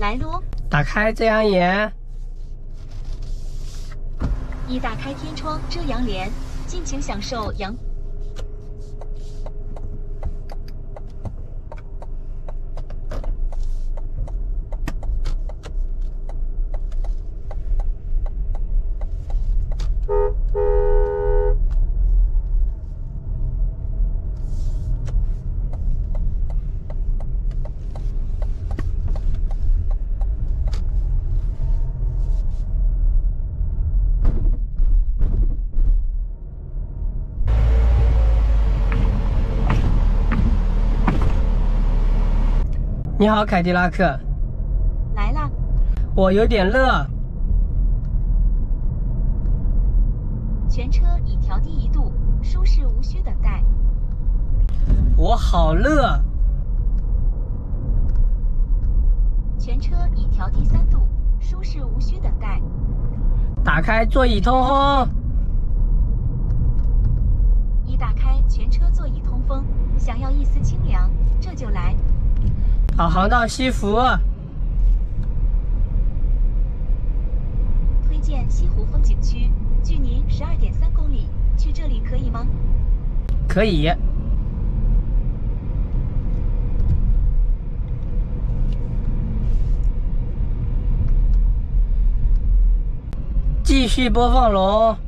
来喽！ 打开遮阳帘。 已打开天窗遮阳帘，尽情享受阳。 你好，凯迪拉克。 来啦！ 我有点热。 全车已调低1度，舒适无需等待。 我好热。 全车已调低3度，舒适无需等待。 打开座椅通风。 已打开全车座椅通风，想要一丝清凉，这就来。 导航到西湖。 推荐西湖风景区，距您12.3公里，去这里可以吗？ 可以。继续播放龙。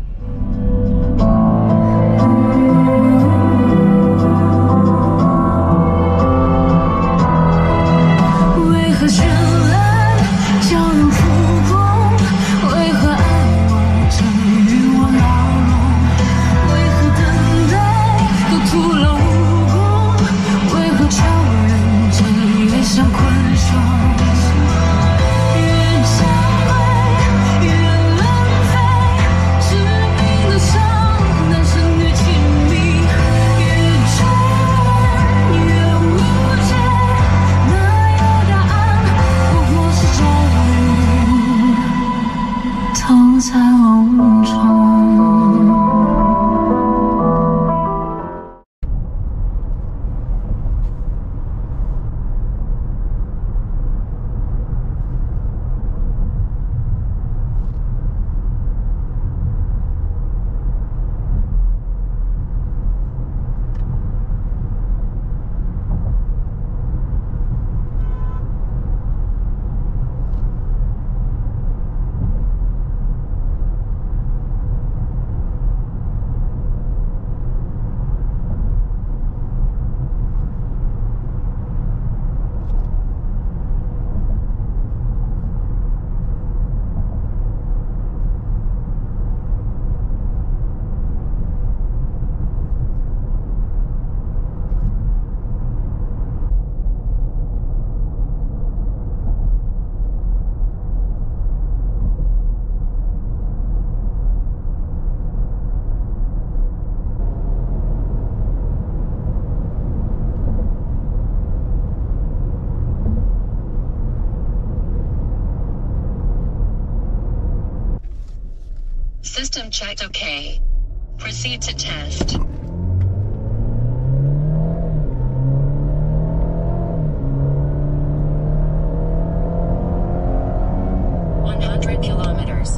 System checked OK. Proceed to test. Kilometers.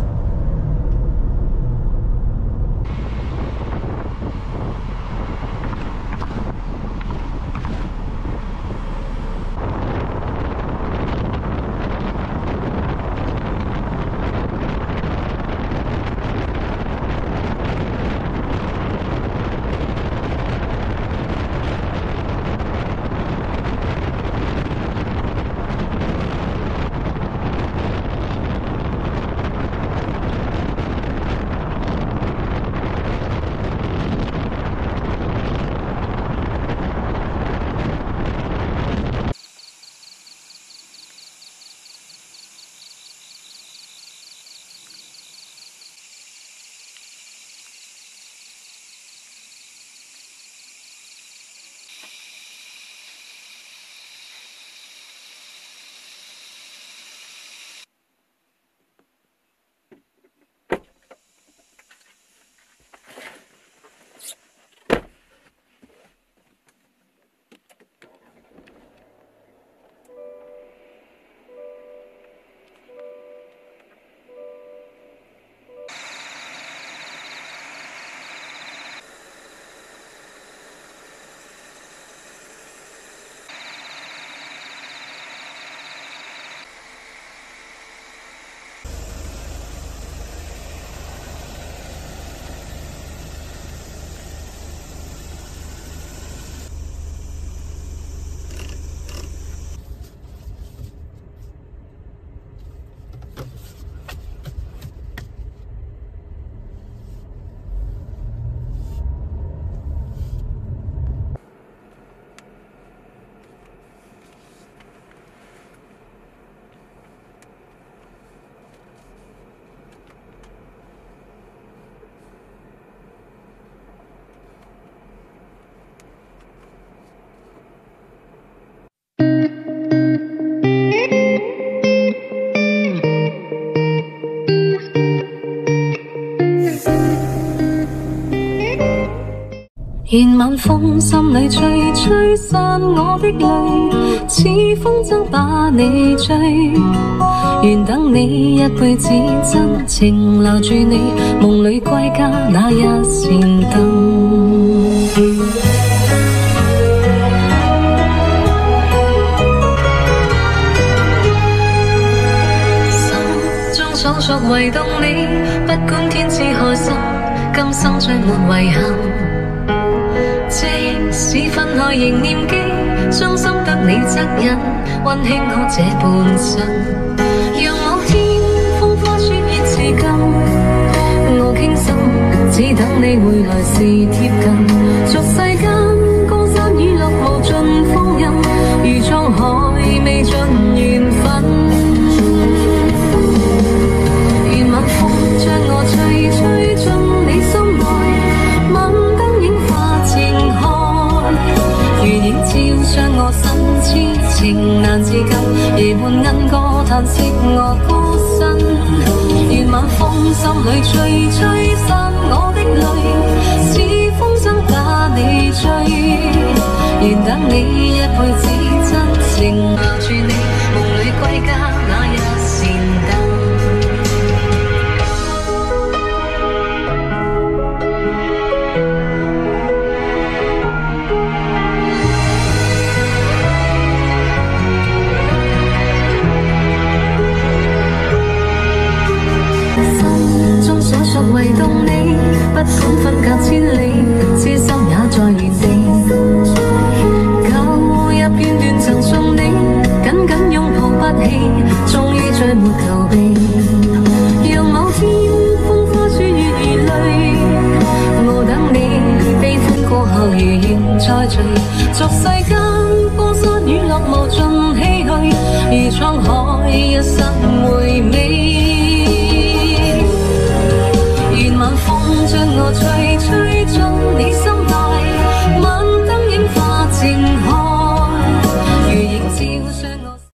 願晚風心裏吹，吹散我的淚，似風箏把你追。願等你一輩子真情留住你，夢裏歸家那一扇燈。所屬唯獨你，不管天知海深，今生將沒遺憾。即使分開仍念記，傷心得你惻隱，溫馨曲這半生。讓某天風花雪月似金，我傾心，只等你回來時貼近。俗世間江山雨落無盡風韻，如滄海未盡緣分。將我吹吹進你心內，晚燈映化情開，如影照將我身痴情難自禁，夜半鶯歌嘆息我孤身。願晚風心裏吹吹散我的淚，似風箏把你追。願等你一輩子真情留住你，夢裏歸家那一扇燈。唯獨你，不管分隔千里，痴心也在原地。舊日片段曾送你，緊緊擁抱不起，終於再沒逃避。讓某天風花雪月如淚，我等你悲歡過後如願再聚。俗世間江山雨落無盡唏噓，如滄海一生回味。願晚風將我吹吹進你心內，